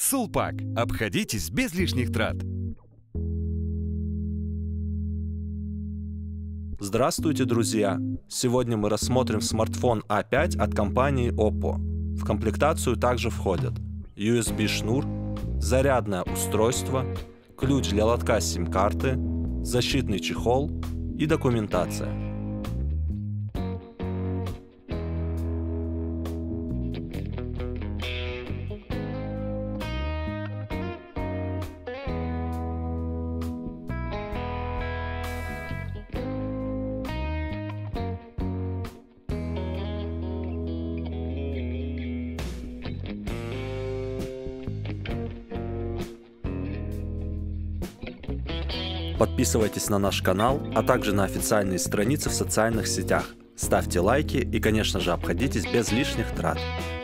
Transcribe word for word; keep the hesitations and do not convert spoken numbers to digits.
Сулпак. Обходитесь без лишних трат. Здравствуйте, друзья! Сегодня мы рассмотрим смартфон а пять от компании Oppo. В комплектацию также входят ю эс би-шнур, зарядное устройство, ключ для лотка сим-карты, защитный чехол и документация. Подписывайтесь на наш канал, а также на официальные страницы в социальных сетях. Ставьте лайки и, конечно же, обходитесь без лишних трат.